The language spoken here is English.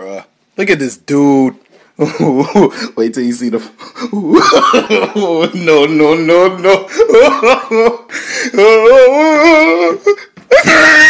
bruh. Look at this dude. Wait till you see the. No.